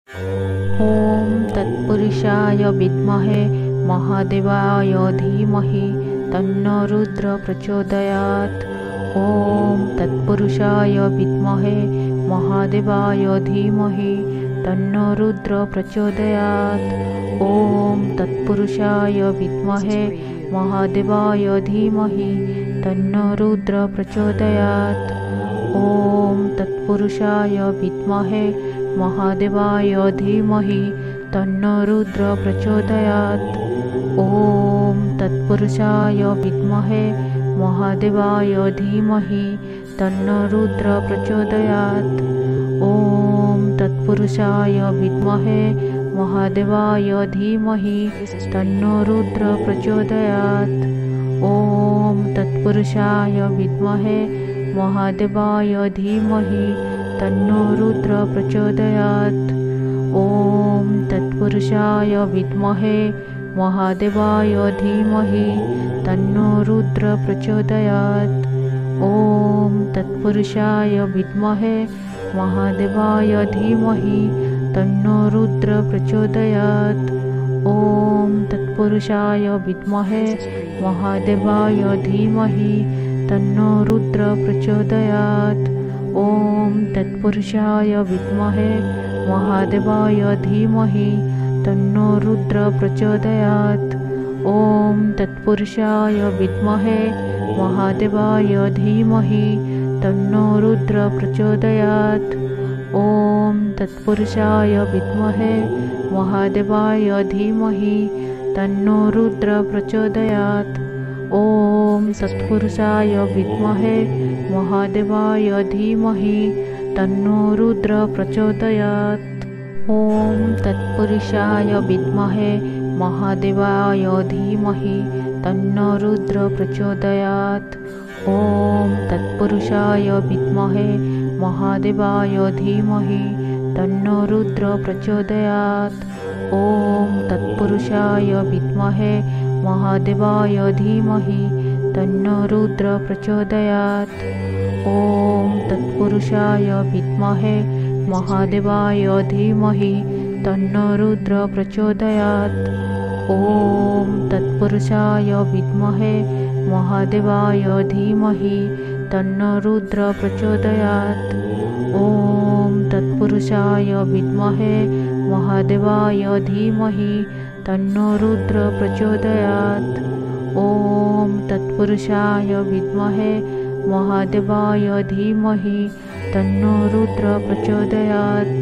ॐ तत्पुरुषाय विद्महे महादेवाय धीमहि तन्नो रुद्र प्रचोदयात्। ॐ तत्पुरुषाय विद्महे महादेवाय धीमहि तन्नो रुद्र प्रचोदयात्। ॐ तत्पुरुषाय विद्महे महादेवाय धीमहि तन्नो रुद्र प्रचोदयात्। ॐ तत्पुरुषाय विद्महे महादेवाय धीमहि तन्नो रुद्र प्रचोदयात्। ॐ तत्पुरुषाय विद्महे महादेवाय धीमहि तन्नो रुद्र प्रचोदयात्। ॐ तत्पुरुषाय विद्महे महादेवाय धीमहि तन्नो रुद्र प्रचोदयात्। ॐ तत्पुरुषाय विद्महे महादेवाय धीमहि तन्नो रुद्र प्रचोदयात्। ॐ तत्पुरुषाय विद्महे महादेवाय धीमहि तन्नो रुद्र प्रचोदयात्। ॐ तत्पुरुषाय विद्महे महादेवाय धीमहि तन्नो रुद्र प्रचोदयात्। ॐ तत्पुरुषाय विद्महे महादेवाय धीमहि तन्नो रुद्र प्रचोदयात्। ॐ तत्पुरुषाय विद्महे महादेवाय धीमहि तन्नो रुद्र प्रचोदयात्। ॐ तत्पुरुषाय विद्महे महादेवाय धीमहि तन्नो रुद्र प्रचोदयात्। ॐ तत्पुरुषाय विद्महे महादेवाय धीमहि तन्नो रुद्र प्रचोदयात्। ॐ तत्पुरुषाय विद्महे महादेवाय धीमहि तन्नो रुद्र प्रचोदयात्। ॐ तत्पुरुषाय विद्महे महादेवाय धीमहि तन्नो रुद्र प्रचोदयात्। ॐ तत्पुरुषाय विद्महे महादेवाय धीमहि तन्नो रुद्र प्रचोदयात्। ॐ तत्पुरुषाय विद्महे महादेवाय धीमहि तन्नो रुद्र प्रचोदयात्। ॐ तत्पुरुषाय विद्महे महादेवाय धीमहि तन्नो रुद्र प्रचोदयात्। ॐ तत्पुरुषाय विद्महे महादेवाय धीमहि तन्नो रुद्र प्रचोदयात्। ॐ तत्पुरुषाय विद्महे महादेवाय धीमहि तन्नो रुद्र प्रचोदयात्। ॐ तत्पुरुषाय विद्महे महादेवाय धीमहि तन्नो रुद्र प्रचोदयात्।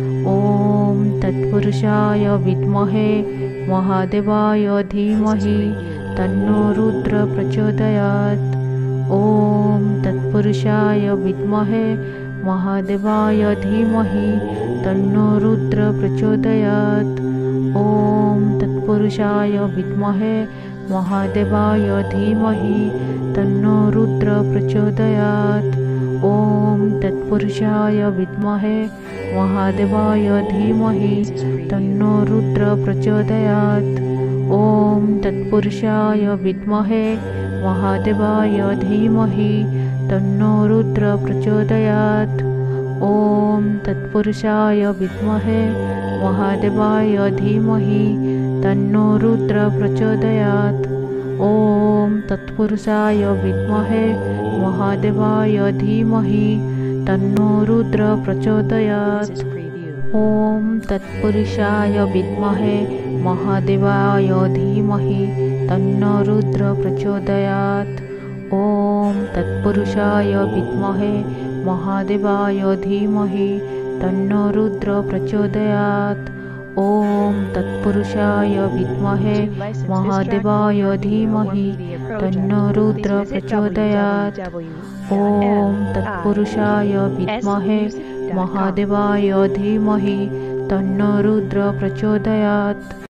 ॐ तत्पुरुषाय विद्महे महादेवाय धीमहि तन्नो रुद्र प्रचोदयात्। ॐ तत्पुरुषाय विद्महे महादेवाय धीमहि तन्नो रुद्र प्रचोदयात्। ॐ तत्पुरुषाय विद्महे महादेवाय धीमहि तन्नो रुद्र प्रचोदयात्। ॐ तत्पुरुषाय विद्महे महादेवाय धीमहि तन्नो रुद्र प्रचोदयात्। ॐ तत्पुरुषाय विद्महे महादेवाय धीमहि तन्नो रुद्र प्रचोदयात्। ॐ तत्पुरुषाय विद्महे महादेवाय धीमहि तन्नो रुद्र प्रचोदयात्। ॐ तत्पुरुषाय विद्महे महादेवाय धीमहि तन्नो रुद्र प्रचोदयात्। ॐ तत्पुरुषाय विद्महे महादेवाय धीमहि तन्नो रुद्र प्रचोदयात्। ॐ तत्पुरुषाय विद्महे महादेवाय धीमहि तन्नो रुद्र प्रचोदयात्। ॐ तत्पुरुषाय विद्महे महादेवाय धीमहि तन्नो रुद्र प्रचोदयात्। ॐ तत्पुरुषाय विद्महे महादेवाय धीमहि तन्नो रुद्र प्रचोदयात्।